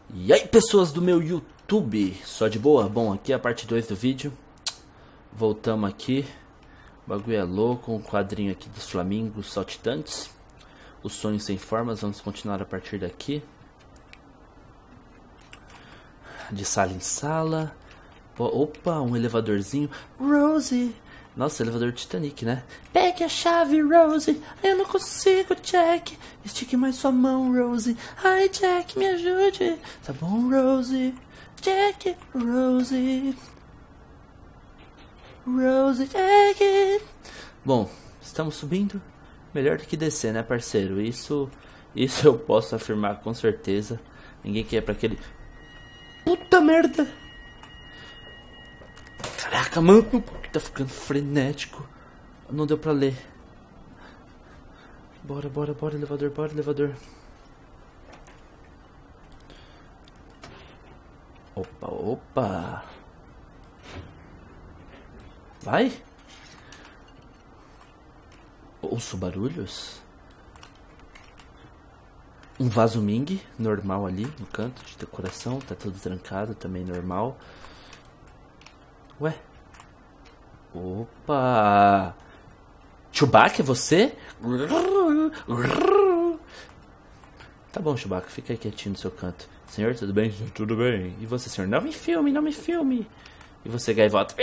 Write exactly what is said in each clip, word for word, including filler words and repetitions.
E aí, pessoas do meu YouTube, só de boa? Bom, aqui é a parte dois do vídeo. Voltamos aqui. O bagulho é louco, um quadrinho aqui dos flamingos saltitantes. Os sonhos sem formas, vamos continuar a partir daqui. De sala em sala. Opa, um elevadorzinho. Rosie! Nossa, elevador Titanic, né? Pegue a chave, Rosie. Eu não consigo, Jack. Estique mais sua mão, Rosie. Ai, Jack, me ajude. Tá bom, Rosie. Jack, Rosie. Rosie, Jack. Bom, estamos subindo. Melhor do que descer, né, parceiro? Isso, isso eu posso afirmar com certeza. Ninguém quer pra aquele... Puta merda! Caraca, mano, tá ficando frenético. Não deu pra ler. Bora, bora, bora, elevador, bora, elevador. Opa, opa. Vai. Ouço barulhos. Um vaso Ming, normal ali, no canto de decoração. Tá tudo trancado, também normal. Ué? Opa! Chewbacca, é você? Tá bom, Chewbacca, fica aí quietinho no seu canto. Senhor, tudo bem? Tudo bem. E você, senhor? Não me filme, não me filme. E você, gaivota?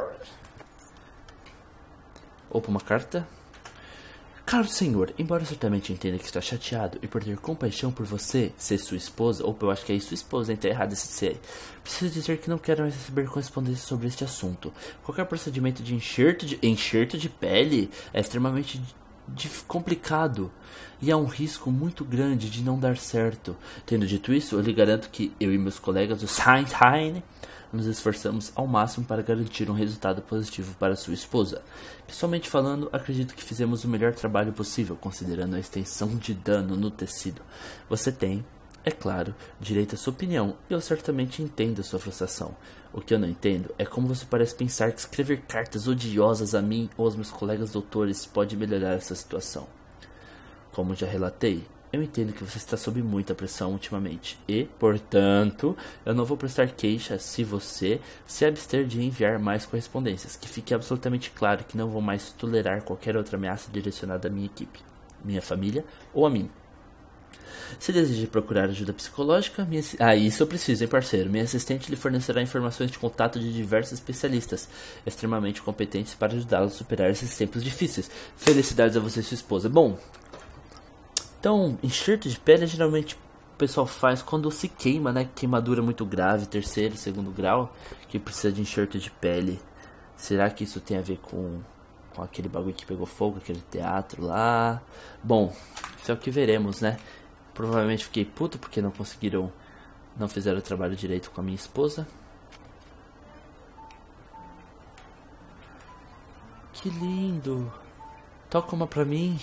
Opa, uma carta. Caro senhor, embora certamente entenda que está chateado e por ter compaixão por você, ser sua esposa, ou eu acho que é sua esposa, então é errado esse ser, preciso dizer que não quero mais receber correspondência sobre este assunto. Qualquer procedimento de enxerto de, enxerto de pele é extremamente de, complicado e há um risco muito grande de não dar certo. Tendo dito isso, eu lhe garanto que eu e meus colegas do Science nos esforçamos ao máximo para garantir um resultado positivo para sua esposa. Pessoalmente falando, acredito que fizemos o melhor trabalho possível, considerando a extensão de dano no tecido. Você tem, é claro, direito à sua opinião, e eu certamente entendo a sua frustração. O que eu não entendo é como você parece pensar que escrever cartas odiosas a mim ou aos meus colegas doutores pode melhorar essa situação. Como já relatei, eu entendo que você está sob muita pressão ultimamente e, portanto, eu não vou prestar queixa se você se abster de enviar mais correspondências. Que fique absolutamente claro que não vou mais tolerar qualquer outra ameaça direcionada à minha equipe, minha família ou a mim. Se deseja procurar ajuda psicológica, minha... ah, isso eu preciso, hein, parceiro. Minha assistente lhe fornecerá informações de contato de diversos especialistas extremamente competentes para ajudá-lo a superar esses tempos difíceis. Felicidades a você e sua esposa. Bom... Então, enxerto de pele geralmente o pessoal faz quando se queima, né? Queimadura muito grave, terceiro, segundo grau, que precisa de enxerto de pele. Será que isso tem a ver com, com aquele bagulho que pegou fogo, aquele teatro lá? Bom, isso é o que veremos, né? Provavelmente fiquei puto porque não conseguiram, não fizeram o trabalho direito com a minha esposa. Que lindo! Toca uma pra mim.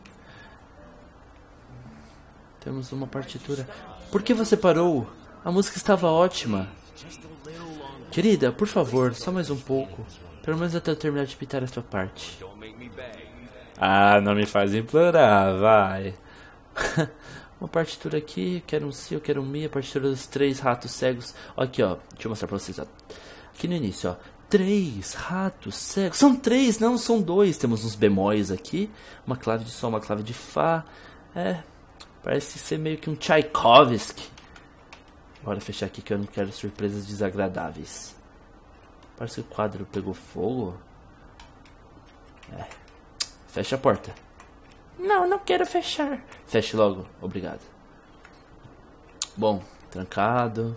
Temos uma partitura. Por que você parou? A música estava ótima. Querida, por favor, só mais um pouco. Pelo menos até eu terminar de pintar esta parte. Ah, não me faz implorar, vai. Uma partitura aqui, eu quero um si, eu quero um mi. A partitura dos três ratos cegos. Aqui, ó, deixa eu mostrar pra vocês, ó. Aqui no início, ó. Três ratos cegos. São três, não são dois. Temos uns bemóis aqui. Uma clave de sol, uma clave de fá. É... Parece ser meio que um Tchaikovsky. Bora fechar aqui que eu não quero surpresas desagradáveis. Parece que o quadro pegou fogo. É. Fecha a porta. Não, não quero fechar. Feche logo, obrigado. Bom, trancado.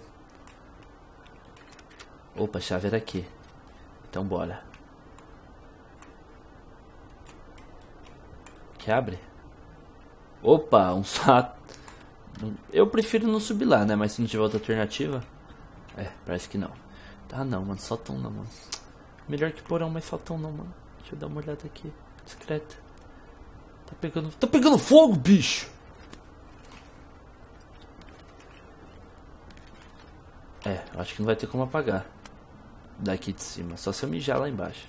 Opa, a chave era aqui. Então bora. Que abre? Opa, um sato. Eu prefiro não subir lá, né? Mas se não tiver outra alternativa. É, parece que não. Tá não, mano, soltão não, mano. Melhor que porão, mas soltão não, mano. Deixa eu dar uma olhada aqui. Discreta. Tá pegando. Tá pegando fogo, bicho! É, acho que não vai ter como apagar. Daqui de cima. Só se eu mijar lá embaixo.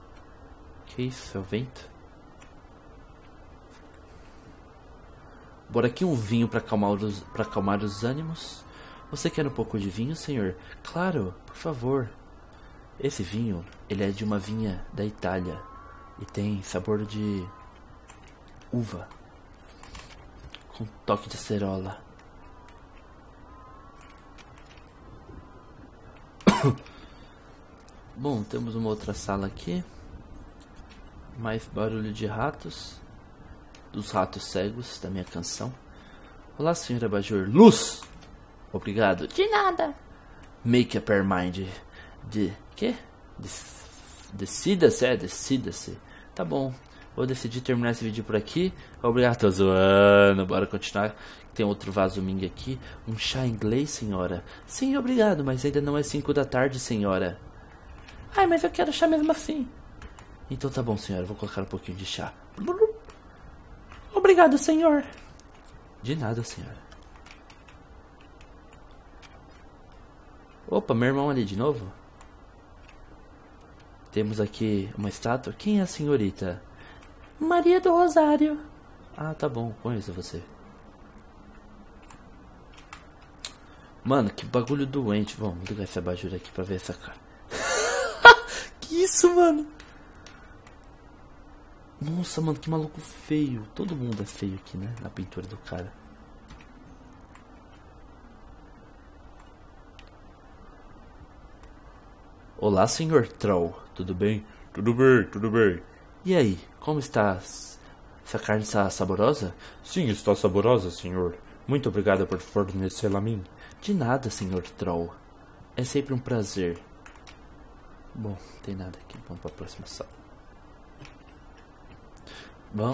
Que isso? É o vento? Por aqui um vinho para acalmar os, para acalmar os ânimos. Você quer um pouco de vinho, senhor? Claro, por favor. Esse vinho, ele é de uma vinha da Itália e tem sabor de uva com toque de acerola. Bom, temos uma outra sala aqui. Mais barulho de ratos. Dos ratos cegos da minha canção. Olá, senhora Abajur. Luz! Obrigado. De nada. Make up your mind. De... quê? Decida-se, é, decida-se. Tá bom. Vou decidir terminar esse vídeo por aqui. Obrigado, tô zoando. Bora continuar. Tem outro vaso ming aqui. Um chá inglês, senhora? Sim, obrigado, mas ainda não é cinco da tarde, senhora. Ai, mas eu quero chá mesmo assim. Então tá bom, senhora. Vou colocar um pouquinho de chá. Obrigado, senhor. De nada, senhora. Opa, meu irmão ali de novo. Temos aqui uma estátua. Quem é a senhorita? Maria do Rosário. Ah, tá bom. Conheço você. Mano, que bagulho doente. Vamos ligar esse abajur aqui pra ver essa cara. Que isso, mano? Nossa, mano, que maluco feio. Todo mundo é feio aqui, né? Na pintura do cara. Olá, senhor Troll. Tudo bem? Tudo bem, tudo bem. E aí, como está? Essa carne está saborosa? Sim, está saborosa, senhor. Muito obrigado por fornecê-la a mim. De nada, senhor Troll. É sempre um prazer. Bom, não tem nada aqui. Vamos para a próxima sala. Bom...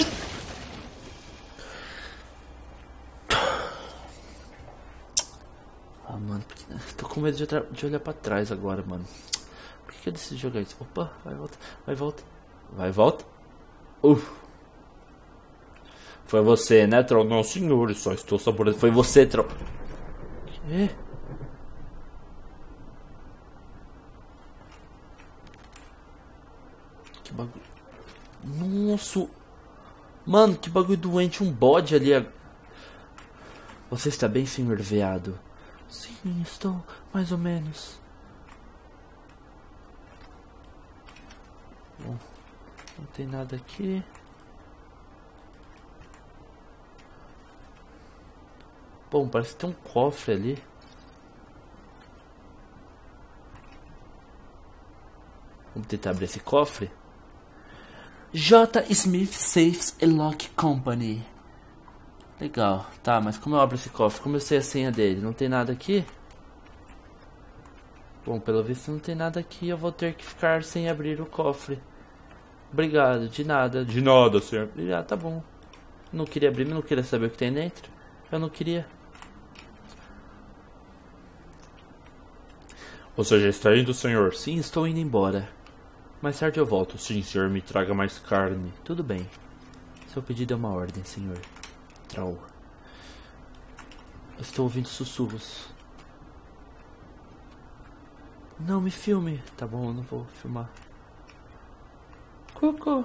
Ah, mano, porque... tô com medo de, de olhar pra trás agora, mano. Por que, que eu decidi jogar isso? Opa, vai, volta, vai, volta. Vai, volta. Uf. Foi você, né, Troll? Não, senhor, só estou saboreando. Foi você, Troll. Que? Que bagulho. Nossa. Mano, que bagulho doente. Um bode ali. Você está bem, senhor veado? Sim, estou mais ou menos. Bom, não tem nada aqui. Bom, parece que tem um cofre ali. Vamos tentar abrir esse cofre. J. Smith Safes and Lock Company. Legal, tá, mas como eu abro esse cofre? Como eu sei a senha dele? Não tem nada aqui? Bom, pelo visto não tem nada aqui. Eu vou ter que ficar sem abrir o cofre. Obrigado, de nada. De nada, senhor. Obrigado, tá bom. Não queria abrir, mas não queria saber o que tem dentro. Eu não queria. Você já está indo, senhor? Sim, estou indo embora. Mais tarde eu volto. Sim, senhor, me traga mais carne. Tudo bem. Seu pedido é uma ordem, senhor Troll. Eu estou ouvindo sussurros. Não me filme. Tá bom, eu não vou filmar. Cucu.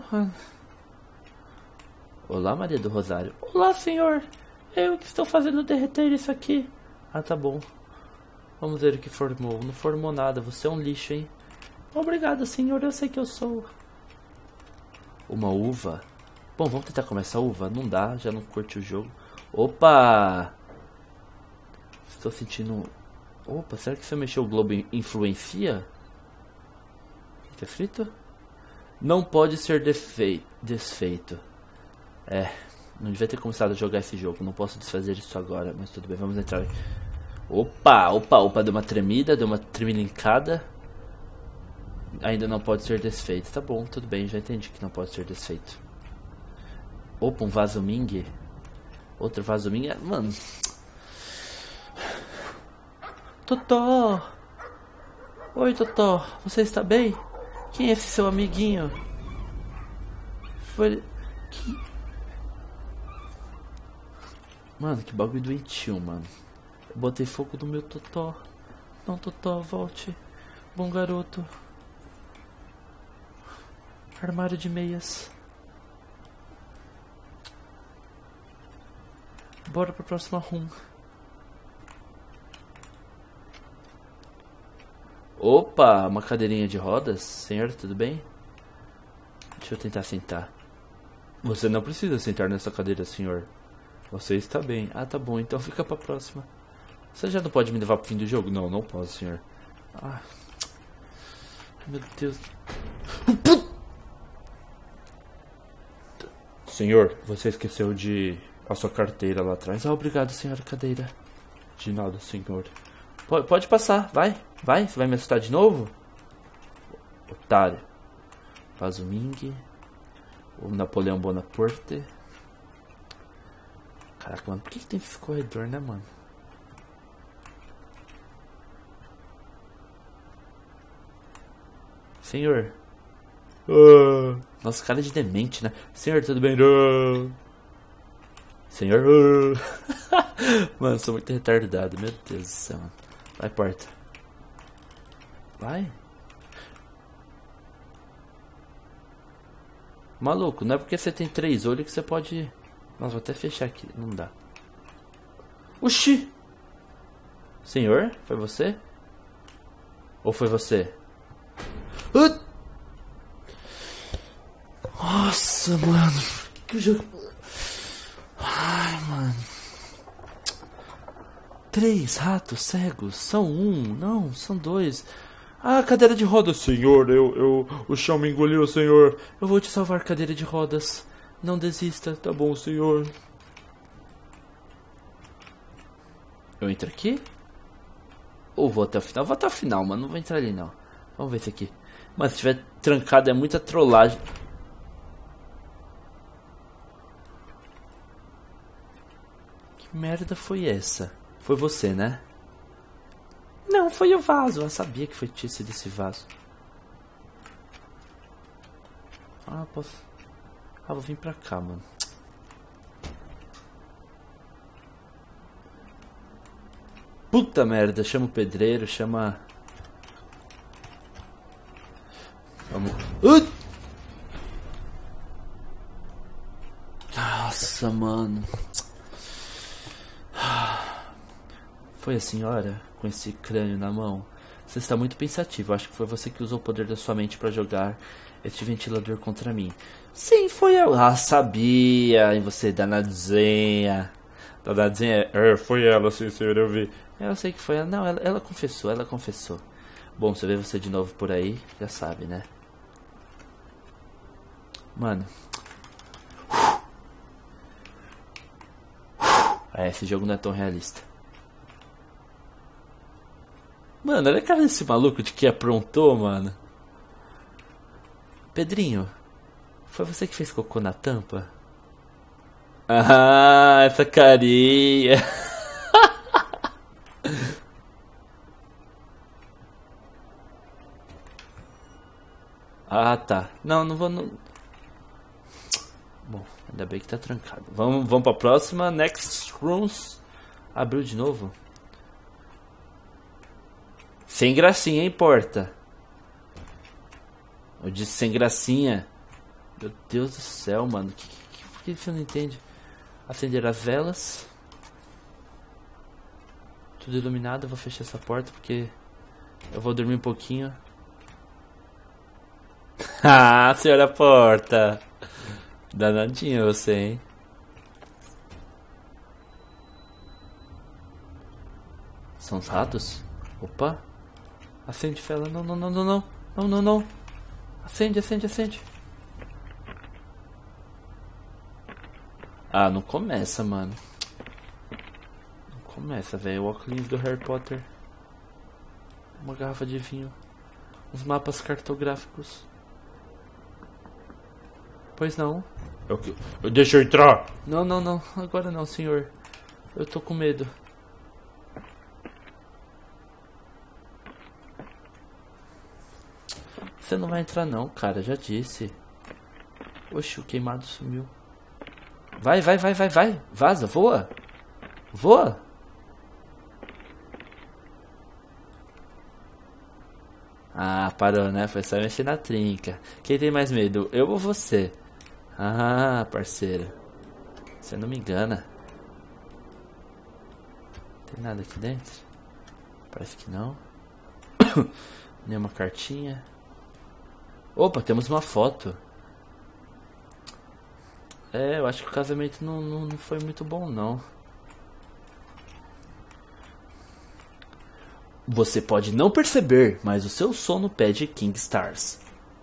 Olá, Maria do Rosário. Olá, senhor. Eu que estou fazendo derreter isso aqui. Ah, tá bom. Vamos ver o que formou. Não formou nada. Você é um lixo, hein? Obrigado, senhor. Eu sei que eu sou. Uma uva? Bom, vamos tentar comer essa uva? Não dá, já não curti o jogo. Opa! Estou sentindo... Opa, será que se eu mexer o globo influencia? O que tá escrito? Não pode ser defei... desfeito. É, não devia ter começado a jogar esse jogo. Não posso desfazer isso agora, mas tudo bem, vamos entrar. Opa, opa, opa, deu uma tremida, deu uma tremelincada. Ainda não pode ser desfeito. Tá bom, tudo bem, já entendi que não pode ser desfeito. Opa, um vaso ming. Outro vaso ming. Mano. Totó. Oi, Totó. Você está bem? Quem é esse seu amiguinho? Foi... Que... Mano, que bagulho doentio, mano. Eu botei fogo no meu Totó. Não, Totó, volte. Bom garoto. Armário de meias. Bora pra próxima room. Opa, uma cadeirinha de rodas. Senhor, tudo bem? Deixa eu tentar sentar. Você não precisa sentar nessa cadeira, senhor. Você está bem. Ah, tá bom, então fica pra próxima. Você já não pode me levar pro fim do jogo? Não, não posso, senhor. Ah. Meu Deus. Senhor, você esqueceu de a sua carteira lá atrás. Ah, obrigado, senhora cadeira. De nada, senhor. Pode, pode passar, vai. Vai, você vai me assustar de novo? Otário. Faz o Ming. O Napoleão Bonaparte. Caraca, mano, por que, que tem esse corredor, né, mano? Senhor. Ah. Nossa, cara de demente, né? Senhor, tudo bem? Ah. Senhor. Ah. Mano, sou muito retardado, meu Deus do céu, mano. Vai, porta. Vai. Maluco, não é porque você tem três olhos que você pode... Nossa, vou até fechar aqui. Não dá. Oxi! Senhor? Foi você? Ou foi você? Uh! Nossa, mano. Que jogo... Ai, mano. Três ratos cegos. São um. Não, são dois. Ah, cadeira de rodas. Senhor, eu, eu... O chão me engoliu, senhor. Eu vou te salvar, cadeira de rodas. Não desista. Tá bom, senhor. Eu entro aqui? Ou vou até o final? Vou até o final, mano. Não vou entrar ali, não. Vamos ver esse aqui. Mas se tiver trancado é muita trollagem. Que merda foi essa? Foi você, né? Não, foi o vaso. Eu sabia que foi tinha sido esse vaso. Ah, posso... Ah, vou vir pra cá, mano. Puta merda, chama o pedreiro, chama... Vamos... Uh! Nossa, mano. Foi a senhora com esse crânio na mão? Você está muito pensativo. Acho que foi você que usou o poder da sua mente para jogar este ventilador contra mim. Sim, foi eu. Ah, sabia. E você, danadinha. Danadinha. É, foi ela, sim, senhor, eu vi. Eu sei que foi ela. Não, ela, ela confessou, ela confessou. Bom, se eu ver você de novo por aí, já sabe, né? Mano. É, esse jogo não é tão realista. Mano, olha a cara desse maluco de que aprontou, mano. Pedrinho, foi você que fez cocô na tampa? Ah, essa carinha. Ah, tá. Não, não vou... Não... Bom, ainda bem que tá trancado. Vamos, vamos pra próxima. Next Rooms. Abriu de novo. Sem gracinha, hein, porta? Eu disse sem gracinha. Meu Deus do céu, mano. Que, que, por que você não entende? Acender as velas. Tudo iluminado. Eu vou fechar essa porta porque eu vou dormir um pouquinho. Ah, senhora porta. Danadinha você, hein? São os ratos? Opa. Acende vela. Não, não, não, não, não. Não, não, não. Acende, acende, acende. Ah, não começa, mano. Não começa, velho. O óculos do Harry Potter. Uma garrafa de vinho. Os mapas cartográficos. Pois não. Eu, eu, deixa eu entrar. Não, não, não. Agora não, senhor. Eu tô com medo. Você não vai entrar não, cara. Já disse. Oxe, o queimado sumiu. Vai, vai, vai, vai, vai. Vaza, voa. Voa. Ah, parou, né? Foi só mexer na trinca. Quem tem mais medo? Eu ou você? Ah, parceiro. Você não me engana. Tem nada aqui dentro? Parece que não. Nenhuma cartinha. Opa, temos uma foto. É, eu acho que o casamento não, não, não foi muito bom, não. Você pode não perceber, mas o seu sono pede King Stars.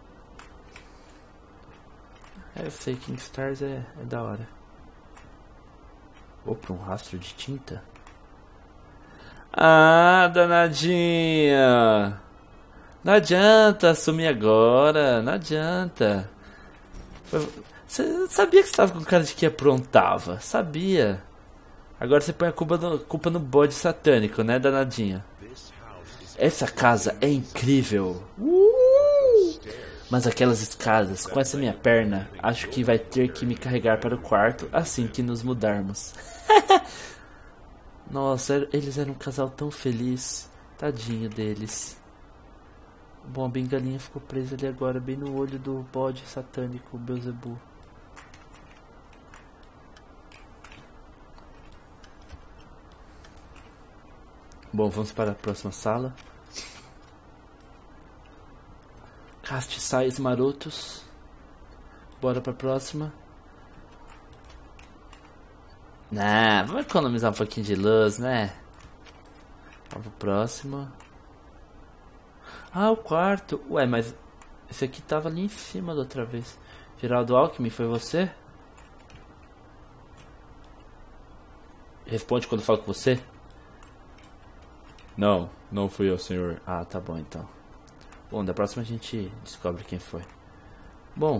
É, eu sei, King Stars é, é da hora. Opa, um rastro de tinta. Ah, danadinha. Não adianta sumir agora, não adianta. Você sabia que você estava com cara de que aprontava, sabia. Agora você põe a culpa no, culpa no bode satânico, né, danadinha? Essa casa é incrível. Uh! Mas aquelas escadas, com essa minha perna, acho que vai ter que me carregar para o quarto assim que nos mudarmos. Nossa, eles eram um casal tão feliz. Tadinho deles. Bom, a bengalinha ficou presa ali agora, bem no olho do bode satânico, Beelzebub. Bom, vamos para a próxima sala. Castiçais marotos. Bora para a próxima. Nah, vamos economizar um pouquinho de luz, né? Vamos para o próximo. Ah, o quarto. Ué, mas esse aqui tava ali em cima da outra vez. Geraldo Alckmin, foi você? Responde quando eu falo com você. Não, não fui eu, senhor. Ah, tá bom então. Bom, da próxima a gente descobre quem foi. Bom.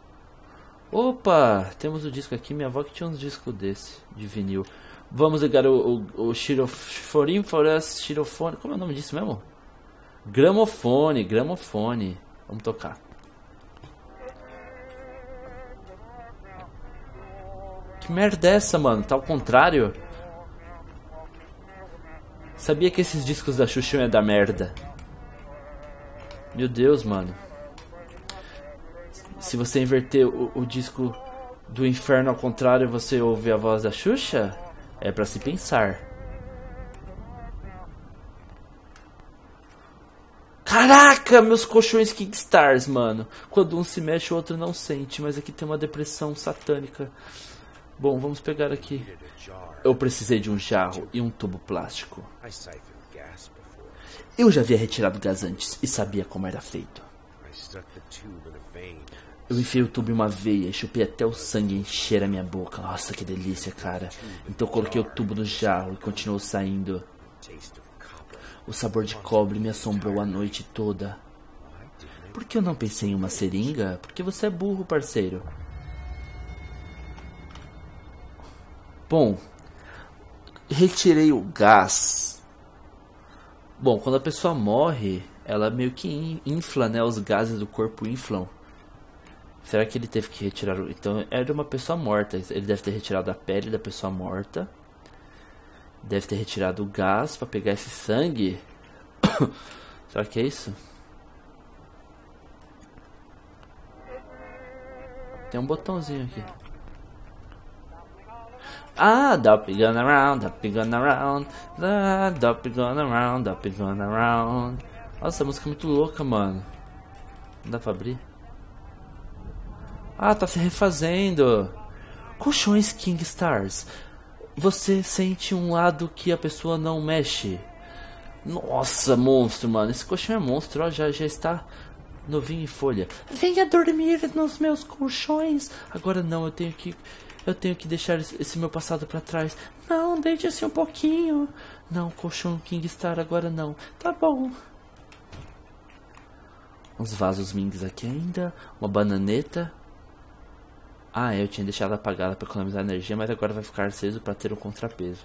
Opa, temos o disco aqui. Minha avó que tinha uns discos desse, de vinil. Vamos ligar o, o, o Xiroforim Forest Xirofone. Como é o nome disso mesmo? Gramofone, gramofone. Vamos tocar. Que merda é essa, mano? Tá ao contrário? Sabia que esses discos da Xuxa é da merda. Meu Deus, mano. Se você inverter o, o disco do inferno ao contrário, você ouve a voz da Xuxa? É pra se pensar. Caraca, meus colchões King Stars, mano. Quando um se mexe, o outro não sente. Mas aqui tem uma depressão satânica. Bom, vamos pegar aqui. Eu precisei de um jarro e um tubo plástico. Eu já havia retirado gás antes e sabia como era feito. Eu enfiei o tubo em uma veia e chupei até o sangue encher a minha boca. Nossa, que delícia, cara. Então eu coloquei o tubo no jarro e continuou saindo. O sabor de cobre me assombrou a noite toda. Por que eu não pensei em uma seringa? Porque você é burro, parceiro. Bom, retirei o gás. Bom, quando a pessoa morre, ela meio que infla, né? Os gases do corpo inflam. Será que ele teve que retirar... Então, era uma pessoa morta. Ele deve ter retirado a pele da pessoa morta. Deve ter retirado o gás pra pegar esse sangue. Será que é isso? Tem um botãozinho aqui. Ah, Doppy gone around, Doppy gone around, Doppy gone around, Doppy gone around. Nossa, essa música é muito louca, mano. Não dá pra abrir? Ah, tá se refazendo. Colchões King Stars. Você sente um lado que a pessoa não mexe. Nossa, monstro, mano. Esse colchão é monstro, ó, já, já está novinho em folha. Venha dormir nos meus colchões. Agora não, eu tenho que... Eu tenho que deixar esse meu passado pra trás. Não, deite-se um pouquinho. Não, colchão King Star, agora não. Tá bom. Uns vasos mings aqui ainda. Uma bananeta. Ah, eu tinha deixado apagada pra economizar energia, mas agora vai ficar aceso pra ter um contrapeso.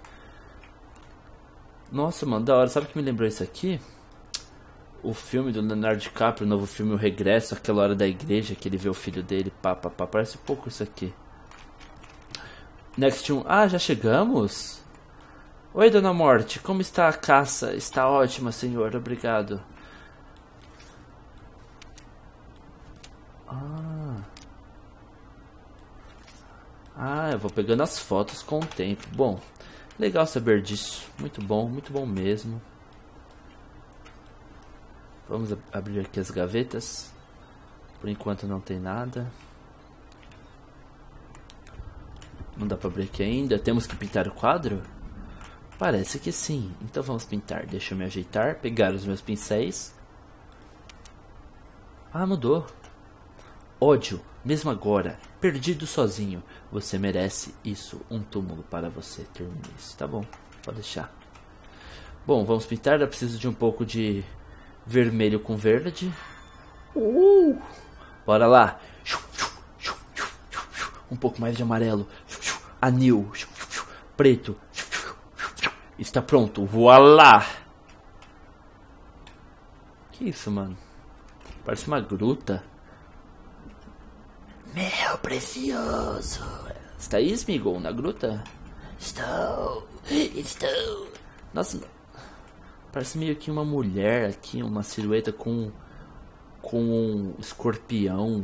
Nossa, mano, da hora. Sabe o que me lembrou isso aqui? O filme do Leonardo DiCaprio, o novo filme O Regresso, aquela hora da igreja que ele vê o filho dele. Pá, pá, pá. Parece um pouco isso aqui. Next um. Ah, já chegamos? Oi, Dona Morte. Como está a caça? Está ótima, senhor. Obrigado. Ah. Ah, eu vou pegando as fotos com o tempo. Bom, Legal saber disso. Muito bom, muito bom mesmo. Vamos abrir aqui as gavetas. Por enquanto não tem nada. Não dá pra abrir aqui ainda. Temos que pintar o quadro? Parece que sim. Então vamos pintar. Deixa eu me ajeitar. Pegar os meus pincéis. Ah, mudou. Ódio, mesmo agora. Perdido sozinho. Você merece isso. Um túmulo para você. Termine isso. Tá bom. Pode deixar. Bom, vamos pintar. Eu preciso de um pouco de vermelho com verde. Uh! Bora lá. Um pouco mais de amarelo. Anil. Preto. Está pronto. Voilá! Que isso, mano? Parece uma gruta. Meu precioso. Está aí, Smeagol, na gruta? Estou. Estou. Nossa. Parece meio que uma mulher aqui. Uma silhueta com... Com um escorpião.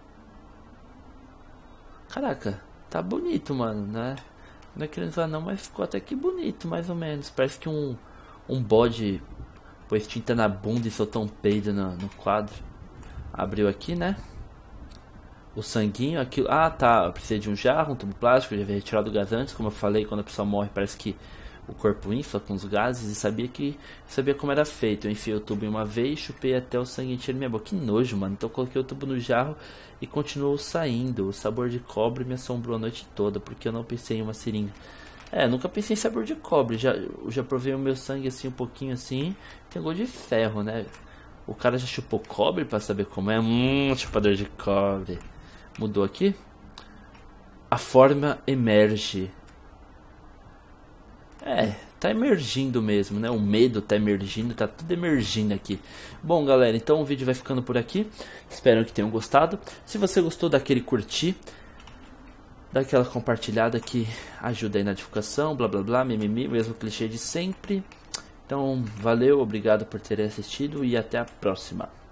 Caraca. Tá bonito, mano, né? Não é querendo usar não, mas ficou até que bonito, mais ou menos. Parece que um... Um bode... Pôs tinta na bunda e soltou um peido no, no quadro. Abriu aqui, né? O sanguinho, aquilo... Ah, tá. Eu precisei de um jarro, um tubo plástico. Eu já havia retirado o gás antes. Como eu falei, quando a pessoa morre, parece que o corpo infla com os gases. E sabia que... Sabia como era feito. Eu enfiei o tubo em uma vez, chupei até o sangue encher minha boca. Que nojo, mano. Então eu coloquei o tubo no jarro e continuou saindo. O sabor de cobre me assombrou a noite toda, porque eu não pensei em uma seringa. É, nunca pensei em sabor de cobre. Já, eu já provei o meu sangue assim, um pouquinho assim. Tem gosto de ferro, né? O cara já chupou cobre pra saber como é. Hum, chupador de cobre. Mudou aqui. A forma emerge. É, tá emergindo mesmo, né? O medo tá emergindo, tá tudo emergindo aqui. Bom, galera, então o vídeo vai ficando por aqui. Espero que tenham gostado. Se você gostou, dá aquele curtir. Dá aquela compartilhada que ajuda aí na divulgação, blá blá blá, mimimi, mesmo clichê de sempre. Então, valeu, obrigado por terem assistido e até a próxima.